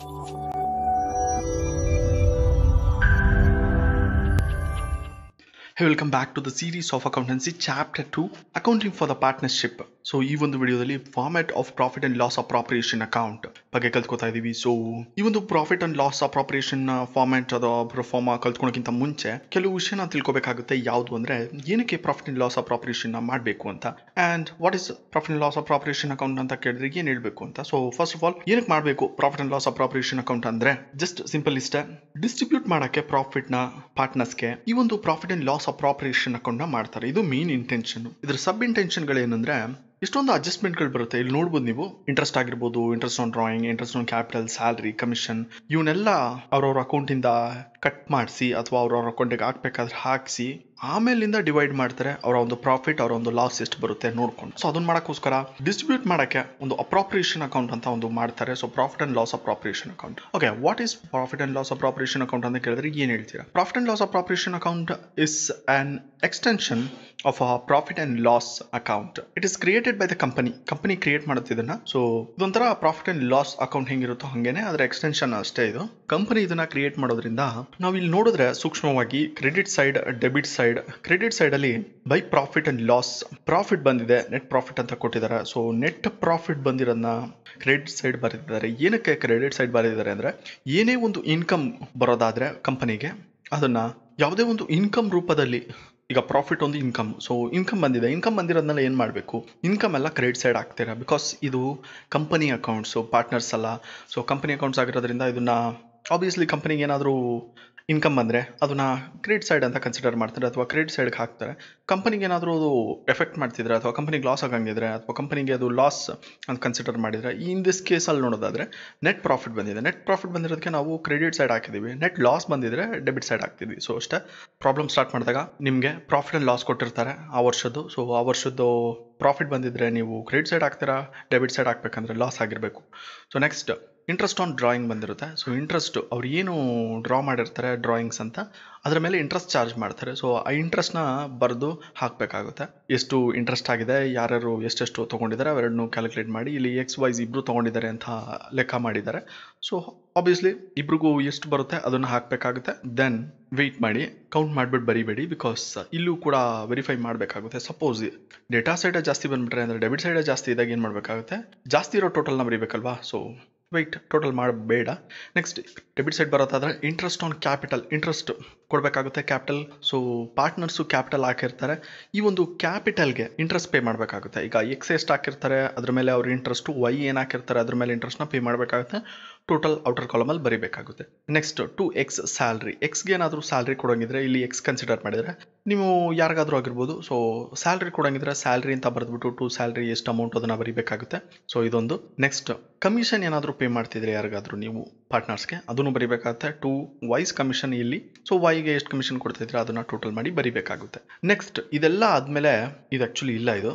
Hey, welcome back to the series of Accountancy Chapter-2, Accounting for the Partnership. So, ಈ ಒಂದು ವಿಡಿಯೋದಲ್ಲಿ format of profit and loss appropriation account ಬಗ್ಗೆ ಕಲ್ತ್ಕೋತಾ ಇದೀವಿ. So ಈ ಒಂದು profit and loss appropriation format ಅಥವಾ ಫಾರ್ಮ್ ಕಲ್ತ್ಕೊಳಕ್ಕಿಂತ ಮುಂಚೆ ಕೆಲವು ವಿಷಯನ ತಿಳ್ಕೊಬೇಕಾಗುತ್ತೆ. ಯಾವುದು ಅಂದ್ರೆ ಏನಕ್ಕೆ ಪ್ರಾಫಿಟ್ ಅಂಡ್ ಲಾಸ್ ಅಪ್ರಾಪ್ರಿಯೇಷನ್ ಮಾಡಬೇಕು ಅಂತ, and what is profit and loss appropriation account ಅಂತ ಕೇಳಿದ್ರೆ ಏನ್ ಹೇಳ್ಬೇಕು ಅಂತ. ಸೊ ಫಸ್ಟ್ ಆಫ್ ಆಲ್ ಏನಕ್ಕೆ ಮಾಡಬೇಕು profit and loss appropriation account ಅಂದ್ರೆ ಜಸ್ಟ್ ಸಿಂಪಲ್ ಇಷ್ಟೇ, ಡಿಸ್ಟ್ರಿಬ್ಯೂಟ್ ಮಾಡಕ್ಕೆ ಪ್ರಾಫಿಟ್ ನ ಪಾರ್ಟ್ನರ್ಸ್ಗೆ ಈ ಒಂದು profit and loss appropriation account ನ ಮಾಡ್ತಾರೆ. ಇದು ಮೇನ್ ಇಂಟೆನ್ಷನ್. ಇದ್ರ ಸಬ್ ಇಂಟೆನ್ಷನ್ ಗಳೇನಂದ್ರೆ ಇಷ್ಟೊಂದು ಅಡ್ಜಸ್ಟ್ಮೆಂಟ್ಗಳು ಬರುತ್ತೆ. ಇಲ್ಲಿ ನೋಡ್ಬೋದು ನೀವು, ಇಂಟ್ರೆಸ್ಟ್ ಆಗಿರ್ಬೋದು, interest on drawing, interest on capital, salary, commission, ಇವನ್ನೆಲ್ಲ ಅವ್ರವ್ರ ಅಕೌಂಟ್ ಇಂದ ಕಟ್ ಮಾಡಿಸಿ ಅಥವಾ ಅವ್ರವ್ರ ಅಕೌಂಟಿಗೆ ಹಾಕ್ಬೇಕಾದ್ರೆ ಹಾಕಿಸಿ ಆಮೇಲಿಂದ ಡಿವೈಡ್ ಮಾಡ್ತಾರೆ ಅವರ ಒಂದು ಪ್ರಾಫಿಟ್, ಅವರ ಒಂದು ಲಾಸ್ ಎಷ್ಟು ಬರುತ್ತೆ ನೋಡ್ಕೊಂಡು. ಸೊ ಅದನ್ನ ಮಾಡಕ್ಕೋಸ್ಕರ ಡಿಸ್ಟ್ರಿಬ್ಯೂಟ್ ಮಾಡಕ್ಕೆ ಒಂದು ಅಪ್ರಾಪ್ರಿಯೇಷನ್ ಅಕೌಂಟ್ ಅಂತ ಒಂದು ಮಾಡ್ತಾರೆ. So profit and loss appropriation account. Okay, what is profit and loss appropriation account ಅಂತ ಕೇಳಿದ್ರೆ ಏನ್ ಹೇಳ್ತೀರಾ? Profit and loss appropriation account is an extension of a profit and loss account. It is created by the company create ಮಾಡುತ್ತೆ ಇದನ್ನ. So ಇದೊಂಥರ profit and loss account ಹೆಂಗಿರುತ್ತೋ ಹಂಗೇನೆ ಅದರ ಎಕ್ಸ್ಟೆನ್ಷನ್ ಅಷ್ಟೇ. ಇದು ಕಂಪನಿ ಇದನ್ನ ಕ್ರಿಯೇಟ್ ಮಾಡೋದ್ರಿಂದ ನಾವು ಇಲ್ಲಿ ನೋಡಿದ್ರೆ ಸೂಕ್ಷ್ಮವಾಗಿ credit side, debit side. Credit side ಅಲ್ಲಿ by profit and loss profit ಬಂದಿದೆ, ನೆಟ್ ಪ್ರಾಫಿಟ್ ಅಂತ ಕೊಟ್ಟಿದ್ದಾರೆ. ಸೊ ನೆಟ್ ಪ್ರಾಫಿಟ್ ಬಂದಿರೋದನ್ನ ಕ್ರೆಡಿಟ್ ಸೈಡ್ ಬರೆದಿದ್ದಾರೆ. ಏನಕ್ಕೆ ಕ್ರೆಡಿಟ್ ಸೈಡ್ ಬರೆದಿದ್ದಾರೆ ಅಂದ್ರೆ ಏನೇ ಒಂದು ಇನ್ಕಮ್ ಬರೋದಾದ್ರೆ ಕಂಪನಿಗೆ ಅದನ್ನ ಯಾವುದೇ ಒಂದು ಇನ್ಕಮ್ ರೂಪದಲ್ಲಿ, ಈಗ ಪ್ರಾಫಿಟ್ ಒಂದು ಇನ್ಕಮ್, ಸೊ ಇನ್ಕಮ್ ಬಂದಿದೆ, ಇನ್ಕಮ್ ಬಂದಿರೋದ್ನೆಲ್ಲ ಏನು ಮಾಡಬೇಕು, ಇನ್ಕಮ್ ಎಲ್ಲ ಕ್ರೆಡಿಟ್ ಸೈಡ್ ಆಗ್ತೀರಾ. ಬಿಕಾಸ್ ಇದು ಕಂಪನಿ ಅಕೌಂಟ್ಸು, ಪಾರ್ಟ್ನರ್ಸ್ ಅಲ್ಲ. ಸೊ ಕಂಪನಿ ಅಕೌಂಟ್ಸ್ ಆಗಿರೋದ್ರಿಂದ ಇದನ್ನ ಆಬ್ವಿಯಸ್ಲಿ ಕಂಪನಿಗೆ ಏನಾದರೂ ಇನ್ಕಮ್ ಬಂದರೆ ಅದನ್ನ ಕ್ರೆಡಿಟ್ ಸೈಡ್ ಅಂತ ಕನ್ಸಿಡರ್ ಮಾಡ್ತಾರೆ ಅಥವಾ ಕ್ರೆಡಿಟ್ ಸೈಡ್ಗೆ ಹಾಕ್ತಾರೆ. ಕಂಪನಿಗೆ ಏನಾದರೂ ಅದು ಎಫೆಕ್ಟ್ ಮಾಡ್ತಿದ್ರೆ ಅಥವಾ ಕಂಪನಿಗೆ ಲಾಸ್ ಆಗಂಗಿದ್ರೆ ಅಥವಾ ಕಂಪನಿಗೆ ಅದು ಲಾಸ್ ಅಂತ ಕನ್ಸಿಡರ್ ಮಾಡಿದರೆ, ಇನ್ ದಿಸ್ ಕೇಸಲ್ಲಿ ನೋಡೋದಾದರೆ ನೆಟ್ ಪ್ರಾಫಿಟ್ ಬಂದಿದೆ, ನೆಟ್ ಪ್ರಾಫಿಟ್ ಬಂದಿರೋದಕ್ಕೆ ನಾವು ಕ್ರೆಡಿಟ್ ಸೈಡ್ ಹಾಕಿದ್ದೀವಿ, ನೆಟ್ ಲಾಸ್ ಬಂದಿದ್ರೆ ಡೆಬಿಟ್ ಸೈಡ್ ಹಾಕ್ತಿದ್ವಿ. ಸೊ ಅಷ್ಟೇ. ಪ್ರಾಬ್ಲಮ್ ಸ್ಟಾರ್ಟ್ ಮಾಡಿದಾಗ ನಿಮಗೆ ಪ್ರಾಫಿಟ್ ಆ್ಯಂಡ್ ಲಾಸ್ ಕೊಟ್ಟಿರ್ತಾರೆ ಆ ವರ್ಷದ್ದು. ಸೊ ಆ ವರ್ಷದ್ದು ಪ್ರಾಫಿಟ್ ಬಂದಿದ್ರೆ ನೀವು ಕ್ರೆಡಿಟ್ ಸೈಡ್ ಹಾಕ್ತೀರಾ, ಡೆಬಿಟ್ ಸೈಡ್ ಹಾಕ್ಬೇಕಂದ್ರೆ ಲಾಸ್ ಆಗಿರಬೇಕು. So next interest on drawing ಬಂದಿರುತ್ತೆ. ಸೊ ಇಂಟ್ರೆಸ್ಟ್ ಅವ್ರು ಏನು ಡ್ರಾ ಮಾಡಿರ್ತಾರೆ ಡ್ರಾಯಿಂಗ್ಸ್ ಅಂತ, ಅದರ ಮೇಲೆ ಇಂಟ್ರೆಸ್ಟ್ ಚಾರ್ಜ್ ಮಾಡ್ತಾರೆ. ಸೊ ಆ ಇಂಟ್ರೆಸ್ಟ್ನ ಬರೆದು ಹಾಕಬೇಕಾಗುತ್ತೆ. ಎಷ್ಟು ಇಂಟ್ರೆಸ್ಟ್ ಆಗಿದೆ, ಯಾರ್ಯಾರು ಎಷ್ಟೆಷ್ಟು ತೊಗೊಂಡಿದ್ದಾರೆ ಅವೆರಡನ್ನೂ ಕ್ಯಾಲ್ಕುಲೇಟ್ ಮಾಡಿ ಇಲ್ಲಿ XY ಇಬ್ಬರು ತೊಗೊಂಡಿದ್ದಾರೆ ಅಂತ ಲೆಕ್ಕ ಮಾಡಿದ್ದಾರೆ. ಸೊ ಆಬ್ವಿಯಸ್ಲಿ ಇಬ್ರಿಗೂ ಎಷ್ಟು ಬರುತ್ತೆ ಅದನ್ನು ಹಾಕಬೇಕಾಗುತ್ತೆ. ದೆನ್ ವೆಯ್ಟ್ ಮಾಡಿ, ಕೌಂಟ್ ಮಾಡಿಬಿಟ್ಟು ಬರಿಬೇಡಿ, ಬಿಕಾಸ್ ಇಲ್ಲೂ ಕೂಡ ವೆರಿಫೈ ಮಾಡಬೇಕಾಗುತ್ತೆ. ಸಪೋಸ್ ಡೇಟಾ ಸೈಡ್ ಜಾಸ್ತಿ ಬಂದ್ಬಿಟ್ರೆ ಅಂದರೆ ಡೆಬಿಟ್ ಸೈಡ್ ಜಾಸ್ತಿ ಇದ್ದಾಗ ಏನು ಮಾಡಬೇಕಾಗುತ್ತೆ, ಜಾಸ್ತಿ ಇರೋ ಟೋಟಲ್ನ ಬರೀಬೇಕಲ್ವಾ. ಸೊ ವೆಯ್ಟ್ ಟೋಟಲ್ ಮಾಡಬೇಡ. ನೆಕ್ಸ್ಟ್ ಡೆಬಿಟ್ ಸೈಡ್ ಬರೋದಾದ್ರೆ ಇಂಟ್ರೆಸ್ಟ್ ಆನ್ ಕ್ಯಾಪಿಟಲ್, ಇಂಟ್ರೆಸ್ಟ್ ಕೊಡಬೇಕಾಗುತ್ತೆ ಕ್ಯಾಪಿಟಲ್. ಸೊ ಪಾರ್ಟ್ನರ್ಸು ಕ್ಯಾಪಿಟಲ್ ಹಾಕಿರ್ತಾರೆ, ಈ ಒಂದು ಕ್ಯಾಪಿಟಲ್ಗೆ ಇಂಟ್ರೆಸ್ಟ್ ಪೇ ಮಾಡಬೇಕಾಗುತ್ತೆ. ಈಗ X ಎಷ್ಟು ಹಾಕಿರ್ತಾರೆ ಅದ್ರ ಮೇಲೆ ಅವ್ರ ಇಂಟ್ರೆಸ್ಟು, Y ಏನು ಹಾಕಿರ್ತಾರೆ ಅದ್ರ ಮೇಲೆ ಇಂಟ್ರೆಸ್ಟ್ನ ಪೇ ಮಾಡಬೇಕಾಗುತ್ತೆ. ಟೋಟಲ್ ಔಟರ್ ಕಾಲಮಲ್ಲಿ ಬರೀಬೇಕಾಗುತ್ತೆ. ನೆಕ್ಸ್ಟ್ 2X ಸ್ಯಾಲ್ರಿ, ಎಕ್ಸ್ಗೆ ಏನಾದರೂ ಸ್ಯಾಲ್ರಿ ಕೊಡೋಂಗಿದ್ರೆ ಇಲ್ಲಿ X ಕನ್ಸಿಡರ್ ಮಾಡಿದರೆ ನೀವು ಯಾರಿಗಾದ್ರೂ ಆಗಿರ್ಬೋದು. ಸೊ ಸ್ಯಾಲ್ರಿ ಕೊಡೋಂಗಿದ್ರೆ ಸ್ಯಾಲ್ರಿ ಅಂತ ಬರೆದ್ಬಿಟ್ಟು ಟು ಸ್ಯಾಲ್ರಿ ಎಷ್ಟು ಅಮೌಂಟ್ ಅದನ್ನು ಬರೀಬೇಕಾಗುತ್ತೆ. ಸೊ ಇದೊಂದು. ನೆಕ್ಸ್ಟ್ ಕಮಿಷನ್ ಏನಾದರೂ ಪೇ ಮಾಡ್ತಿದ್ರೆ ಯಾರಿಗಾದ್ರೂ ನೀವು ಪಾರ್ಟ್ನರ್ಸ್ಗೆ ಅದನ್ನು ಬರೀಬೇಕಾಗುತ್ತೆ. ಟು ವೈಸ್ ಕಮಿಷನ್ ಇಲ್ಲಿ. ಸೊ ವೈಗೆ ಎಷ್ಟು ಕಮಿಷನ್ ಕೊಡ್ತಿದ್ರೆ ಅದನ್ನು ಟೋಟಲ್ ಮಾಡಿ ಬರೀಬೇಕಾಗುತ್ತೆ. ನೆಕ್ಸ್ಟ್ ಇದೆಲ್ಲ ಆದಮೇಲೆ ಇದು ಆ್ಯಕ್ಚುಲಿ ಇಲ್ಲ, ಇದು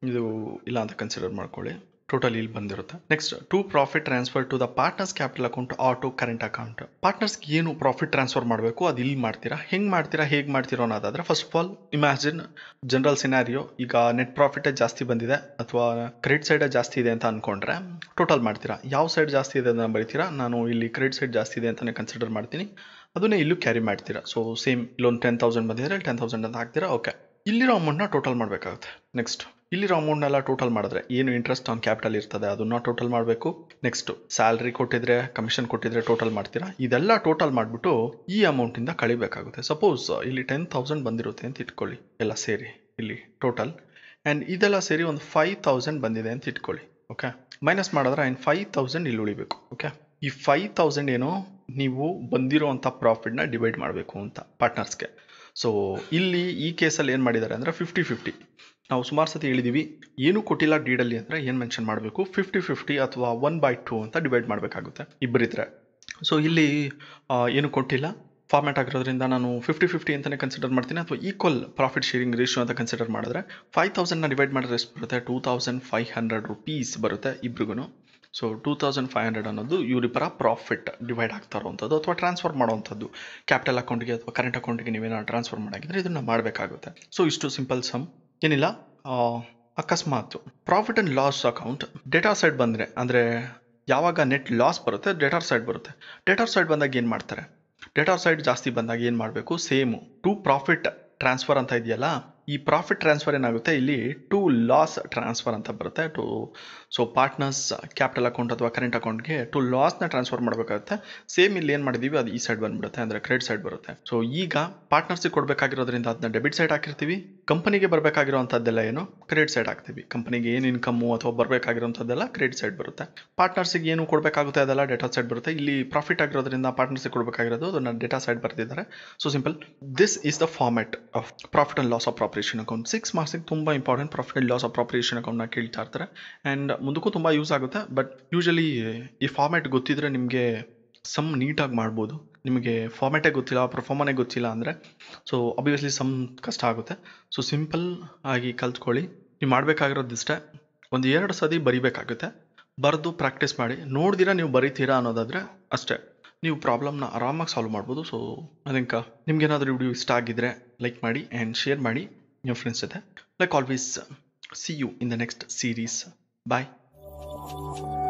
ಇಲ್ಲ ಅಂತ ಕನ್ಸಿಡರ್ ಮಾಡ್ಕೊಳ್ಳಿ. ಟೋಟಲ್ ಇಲ್ಲಿ ಬಂದಿರುತ್ತೆ. Next to profit transfer to the partners capital account or to current account. ಪಾರ್ಟ್ನರ್ಸ್ಗೆ ಏನು ಪ್ರಾಫಿಟ್ ಟ್ರಾನ್ಸ್ಫರ್ ಮಾಡಬೇಕು ಅದು ಇಲ್ಲಿ ಮಾಡ್ತೀರಾ. ಹೆಂಗೆ ಮಾಡ್ತೀರಾ, ಹೇಗೆ ಮಾಡ್ತೀರೋ ಅನ್ನೋದಾದ್ರೆ first of all imagine general scenario. ಈಗ ನೆಟ್ ಪ್ರಾಫಿಟೇ ಜಾಸ್ತಿ ಬಂದಿದೆ ಅಥವಾ ಕ್ರೆಡಿಟ್ ಸೈಡೇ ಜಾಸ್ತಿ ಇದೆ ಅಂತ ಅನ್ಕೊಂಡ್ರೆ ಟೋಟಲ್ ಮಾಡ್ತೀರಾ. ಯಾವ ಸೈಡ್ ಜಾಸ್ತಿ ಇದೆ ಅದನ್ನು ಬರೀತೀರಾ. ನಾನು ಇಲ್ಲಿ ಕ್ರೆಡಿಟ್ ಸೈಡ್ ಜಾಸ್ತಿ ಇದೆ ಅಂತಲೇ ಕನ್ಸಿಡರ್ ಮಾಡ್ತೀನಿ, ಅದನ್ನೇ ಇಲ್ಲೂ ಕ್ಯಾರಿ ಮಾಡ್ತೀರಾ. ಸೊ ಸೇಮ್ ಇಲ್ಲೊಂದು 10,000 ಬಂದಿದ್ರೆ 10,000 ಅಂತ ಹಾಕ್ತೀರಾ. ಓಕೆ, ಇಲ್ಲಿರೋ ಅಮೌಂಟ್ನ ಟೋಟಲ್ ಮಾಡಬೇಕಾಗುತ್ತೆ. ನೆಕ್ಸ್ಟ್ ಇಲ್ಲಿರೋ ಅಮೌಂಟ್ನೆಲ್ಲ ಟೋಟಲ್ ಮಾಡಿದ್ರೆ ಏನು ಇಂಟ್ರೆಸ್ಟ್ ಆನ್ ಕ್ಯಾಪಿಟಲ್ ಇರ್ತದೆ ಅದನ್ನ ಟೋಟಲ್ ಮಾಡಬೇಕು. ನೆಕ್ಸ್ಟ್ ಸ್ಯಾಲ್ರಿ ಕೊಟ್ಟಿದ್ರೆ, ಕಮಿಷನ್ ಕೊಟ್ಟಿದ್ರೆ ಟೋಟಲ್ ಮಾಡ್ತೀರಾ. ಇದೆಲ್ಲ ಟೋಟಲ್ ಮಾಡಿಬಿಟ್ಟು ಈ ಅಮೌಂಟಿಂದ ಕಳಿಬೇಕಾಗುತ್ತೆ. ಸಪೋಸ್ ಇಲ್ಲಿ 10,000 ಬಂದಿರುತ್ತೆ ಅಂತ ಇಟ್ಕೊಳ್ಳಿ, ಎಲ್ಲ ಸೇರಿ ಇಲ್ಲಿ ಟೋಟಲ್. ಆ್ಯಂಡ್ ಇದೆಲ್ಲ ಸೇರಿ ಒಂದು 5,000 ಬಂದಿದೆ ಅಂತ ಇಟ್ಕೊಳ್ಳಿ. ಓಕೆ, ಮೈನಸ್ ಮಾಡಿದ್ರೆ ಆ್ಯಂಡ್ 5,000 ಇಲ್ಲಿ ಉಳಿಬೇಕು. ಓಕೆ, ಈ 5,000 ಏನೋ ನೀವು ಬಂದಿರೋವಂಥ ಪ್ರಾಫಿಟ್ನ ಡಿವೈಡ್ ಮಾಡಬೇಕು ಅಂತ ಪಾರ್ಟ್ನರ್ಸ್ಗೆ. ಸೊ ಇಲ್ಲಿ ಈ ಕೇಸಲ್ಲಿ ಏನು ಮಾಡಿದ್ದಾರೆ ಅಂದರೆ 50-50. ನಾವು ಸುಮಾರು ಸತಿ ಹೇಳಿದ್ದೀವಿ, ಏನು ಕೊಟ್ಟಿಲ್ಲ ಡೀಡಲ್ಲಿ ಅಂದರೆ ಏನು ಮೆನ್ಷನ್ ಮಾಡಬೇಕು, 50-50 ಅಥವಾ 1/2 ಅಂತ ಡಿವೈಡ್ ಮಾಡಬೇಕಾಗುತ್ತೆ ಇಬ್ಬರಿದ್ರೆ. ಸೊ ಇಲ್ಲಿ ಏನು ಕೊಟ್ಟಿಲ್ಲ, ಫಾರ್ಮ್ಯಾಟ್ ಆಗಿರೋದ್ರಿಂದ ನಾನು 50-50 ಅಂತಲೇ ಕನ್ಸಿಡರ್ ಮಾಡ್ತೀನಿ, ಅಥವಾ ಈಕ್ವಲ್ ಪ್ರಾಫಿಟ್ ಶೇರಿಂಗ್ ರೇಷಿಯೋ ಅಂತ ಕನ್ಸಿಡರ್ ಮಾಡಿದ್ರೆ 5,000ನ ಡಿವೈಡ್ ಮಾಡಿದ್ರೆ ಎಷ್ಟು ಬರುತ್ತೆ, 2,500 rupees ಬರುತ್ತೆ ಇಬ್ರಿಗೂ. ಸೊ 2,500 ಅನ್ನೋದು ಇವರಿಬ್ಬರ ಪ್ರಾಫಿಟ್ ಡಿವೈಡ್ ಆಗ್ತಾ ಇರೋವಂಥದ್ದು ಅಥವಾ ಟ್ರಾನ್ಸ್ಫರ್ ಮಾಡೋವಂಥದ್ದು ಕ್ಯಾಪಿಟಲ್ ಅಕೌಂಟ್ಗೆ ಅಥವಾ ಕರೆಂಟ್ ಅಕೌಂಟ್ಗೆ ನೀವೇನಾದ್ರು ಟ್ರಾನ್ಸ್ಫರ್ ಮಾಡಾಗಿದ್ರೆ ಇದನ್ನು ಮಾಡಬೇಕಾಗುತ್ತೆ. ಸೊ ಇಷ್ಟು ಸಿಂಪಲ್ ಸಮ್ ಏನಿಲ್ಲ. ಅಕಸ್ಮಾತ್ profit and loss account data side ಬಂದರೆ ಅಂದರೆ ಯಾವಾಗ ನೆಟ್ ಲಾಸ್ ಬರುತ್ತೆ ಡೇಟಾರ್ ಸೈಡ್ ಬರುತ್ತೆ. ಡೇಟಾರ್ ಸೈಡ್ ಬಂದಾಗ ಏನು ಮಾಡ್ತಾರೆ, ಡೇಟಾರ್ ಸೈಡ್ ಜಾಸ್ತಿ ಬಂದಾಗ ಏನು ಮಾಡಬೇಕು, ಸೇಮು ಟು ಪ್ರಾಫಿಟ್ ಟ್ರಾನ್ಸ್ಫರ್ ಅಂತ ಇದೆಯಲ್ಲ, ಈ ಪ್ರಾಫಿಟ್ ಟ್ರಾನ್ಸ್ಫರ್ ಏನಾಗುತ್ತೆ ಇಲ್ಲಿ ಟು ಲಾಸ್ ಟ್ರಾನ್ಸ್ಫರ್ ಅಂತ ಬರುತ್ತೆ. ಸೊ ಪಾರ್ಟ್ನರ್ಸ್ ಕ್ಯಾಪಿಟಲ್ ಅಕೌಂಟ್ ಅಥವಾ ಕರೆಂಟ್ ಅಕೌಂಟ್ಗೆ ಟು ಲಾಸ್ನ ಟ್ರಾನ್ಸ್ಫರ್ ಮಾಡಬೇಕಾಗುತ್ತೆ. ಸೇಮ್ ಇಲ್ಲಿ ಏನು ಮಾಡಿದೀವಿ ಅದು ಈ ಸೈಡ್ ಬಂದ್ಬಿಡುತ್ತೆ, ಅಂದರೆ ಕ್ರೆಡಿಟ್ ಸೈಡ್ ಬರುತ್ತೆ. ಸೊ ಈಗ ಪಾರ್ಟ್ನರ್ಸಿಗೆ ಕೊಡಬೇಕಾಗಿರೋದ್ರಿಂದ ಅದನ್ನ ಡೆಬಿಟ್ ಸೈಡ್ ಹಾಕಿರ್ತೀವಿ, ಕಂಪನಿಗೆ ಬರಬೇಕಾಗಿರೋಂಥದ್ದೆಲ್ಲ ಏನು ಕ್ರೆಡಿಟ್ ಸೈಡ್ ಹಾಕ್ತೀವಿ. ಕಂಪನಿಗೆ ಏನು ಇನ್ಕಮ್ಮು ಅಥವಾ ಬರಬೇಕಾಗಿರೋಂಥದ್ದೆಲ್ಲ ಕ್ರೆಡಿಟ್ ಸೈಡ್ ಬರುತ್ತೆ. ಪಾರ್ಟ್ನರ್ಸಿಗೆ ಏನು ಕೊಡಬೇಕಾಗುತ್ತೆ ಅದೆಲ್ಲ ಡೇಟಾ ಸೈಡ್ ಬರುತ್ತೆ. ಇಲ್ಲಿ ಪ್ರಾಫಿಟ್ ಆಗಿರೋದ್ರಿಂದ ಪಾರ್ಟ್ನರ್ಸಿಗೆ ಕೊಡಬೇಕಾಗಿರೋದು ಅದನ್ನ ಡೇಟಾ ಸೈಡ್ ಬರ್ತಿದ್ದಾರೆ. So simple, this is the format of profit and loss appropriation account. 6 ಮಾರ್ಕ್ಸಿಗೆ ತುಂಬ important profit and loss appropriation ಅಕೌಂಟ್ನ ಕೇಳ್ತಾ ಇರ್ತಾರೆ. ಆ್ಯಂಡ್ ಮುಂದಕ್ಕೂ ತುಂಬ ಯೂಸ್ ಆಗುತ್ತೆ. ಬಟ್ ಯೂಶಲಿ ಈ ಫಾರ್ಮ್ಯಾಟ್ ಗೊತ್ತಿದ್ರೆ ನಿಮಗೆ ಸಮ್ ನೀಟಾಗಿ ಮಾಡ್ಬೋದು. ನಿಮಗೆ ಫಾರ್ಮ್ಯಾಟೇ ಗೊತ್ತಿಲ್ಲ, ಪರ್ಫಾರ್ಮನೇ ಗೊತ್ತಿಲ್ಲ ಅಂದರೆ ಸೊ ಆಬ್ವಿಯಸ್ಲಿ ಸಮ್ ಕಷ್ಟ ಆಗುತ್ತೆ. ಸೊ ಸಿಂಪಲ್ ಆಗಿ ಕಲ್ತ್ಕೊಳ್ಳಿ. ನೀವು ಮಾಡಬೇಕಾಗಿರೋದಿಷ್ಟೇ, ಒಂದು 2 ಸತಿ ಬರಿಬೇಕಾಗುತ್ತೆ. ಬರೆದು ಪ್ರಾಕ್ಟೀಸ್ ಮಾಡಿ, ನೋಡ್ದಿರಾ ನೀವು ಬರೀತೀರಾ ಅನ್ನೋದಾದರೆ ಅಷ್ಟೇ ನೀವು ಪ್ರಾಬ್ಲಮ್ನ ಆರಾಮಾಗಿ ಸಾಲ್ವ್ ಮಾಡ್ಬೋದು. ಸೊ ಐ ಥಿಂಕ್ ನಿಮ್ಗೇನಾದರೂ ವಿಡಿಯೋ ಇಷ್ಟ ಆಗಿದ್ದರೆ ಲೈಕ್ ಮಾಡಿ ಆ್ಯಂಡ್ ಶೇರ್ ಮಾಡಿ your friends jothe. Like always, see you in the next series. Bye.